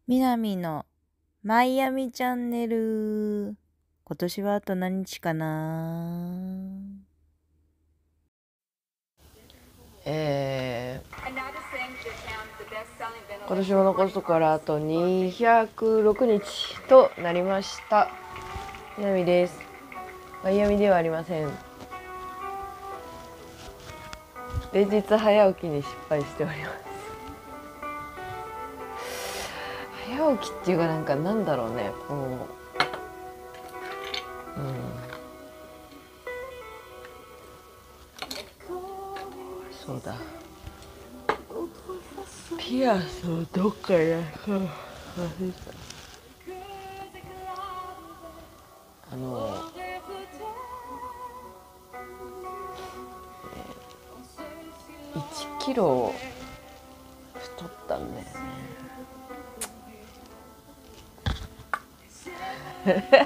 みなみのマイアミチャンネル。今年はあと何日かな。 今年も残すところあと206日となりました。みなみです。マイアミではありません。連日早起きに失敗しております。早起きっていうかなんだろうね、そうだ、ピアスをどっかで1キロ太ったんだよね。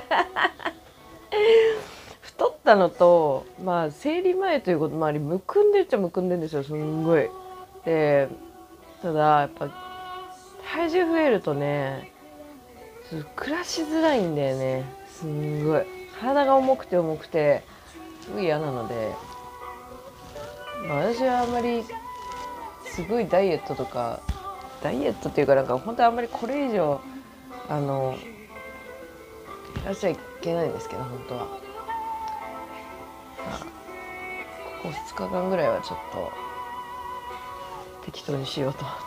太ったのと、生理前ということもあり、むくんでるっちゃむくんでるんですよ、すんごい。で、ただやっぱ体重増えるとね、暮らしづらいんだよね。すんごい体が重くてすごい嫌なので、私はあんまりすごいダイエットっていうか本当はあんまりこれ以上減らしちゃいけないんですけど、本当は、ここ2日間ぐらいはちょっと適当にしようと思って。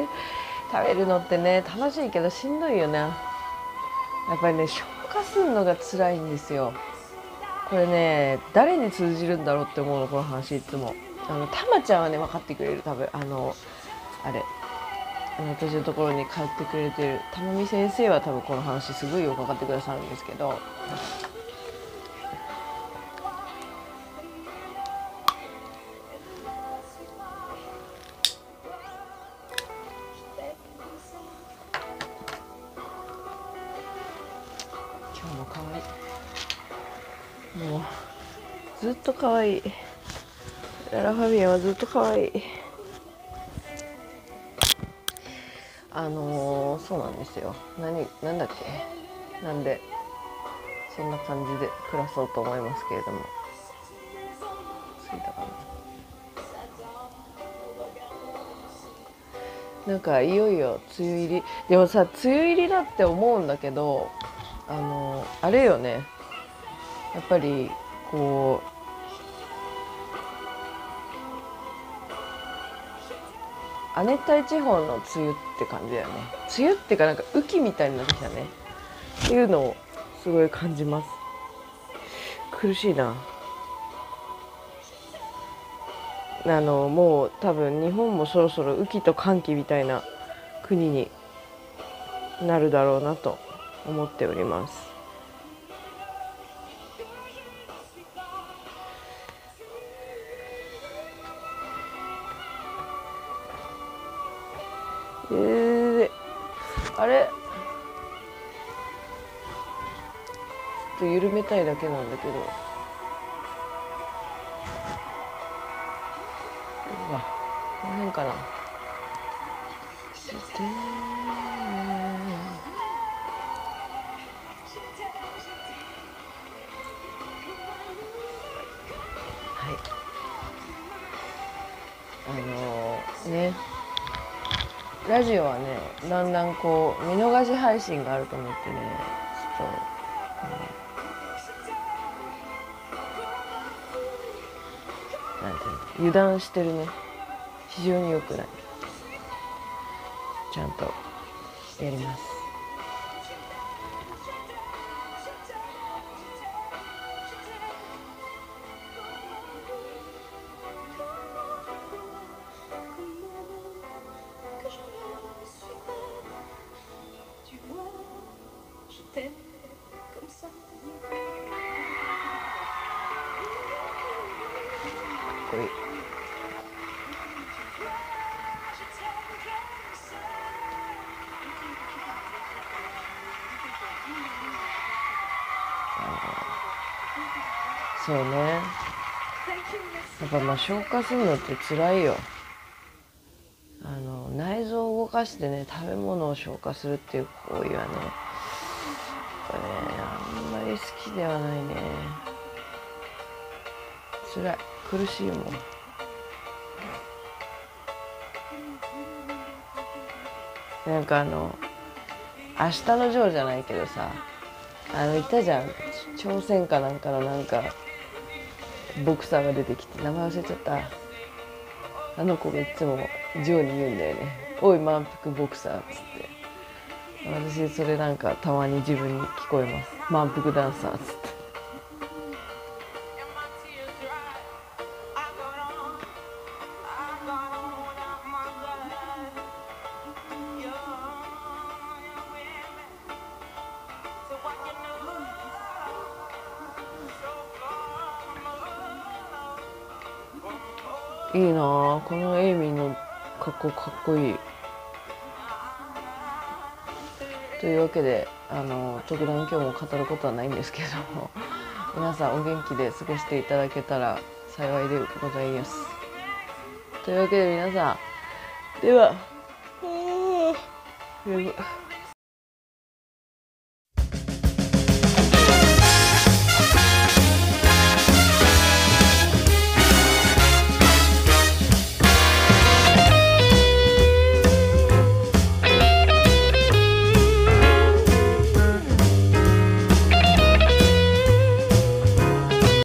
食べるのってね、楽しいけどしんどいよね。やっぱりね、消化するのが辛いんですよ。これね、誰に通じるんだろうって思うの、この話。いつもたまちゃんはね分かってくれる。多分私のところに通ってくれてるたまみ先生は多分この話すごいよく分かってくださるんですけど、今日も可愛い。もうずっと可愛い。ララファビアはずっと可愛い。そうなんですよ。なんだっけ、なんでそんな感じで暮らそうと思いますけれども、着いたかな。いよいよ梅雨入り。でもさ、梅雨入りだって思うんだけど、あれよね、やっぱり亜熱帯地方の梅雨って感じだよね。梅雨ってか雨季みたいになってきたねっていうのをすごい感じます。苦しいな。もう多分日本もそろそろ雨季と乾季みたいな国になるだろうなと思っております。あれ、ちょっと緩めたいだけなんだけど、この辺かな。ね、ラジオはね、だんだん見逃し配信があると思ってね、ちょっと、なんていうの、油断してるね。非常に良くない。ちゃんとやります。こいい。そうね。やっぱ消化するのって辛いよ。内臓を動かしてね食べ物を消化するっていう行為はね、あんまり好きではないね。辛い、苦しいもん。なんか明日のジョーじゃないけどさ、いたじゃん、朝鮮かなんかのなんかボクサーが出てきて名前忘れちゃった。あの子がいつもジョーに言うんだよね、おい満腹ボクサーっつって。私それなんかたまに自分に聞こえます、満腹ダンサーっつって。いいなあ、このエイミーの格好かっこいい。というわけで特段今日も語ることはないんですけども、皆さんお元気で過ごしていただけたら幸いでございます。というわけで皆さん、では眠い。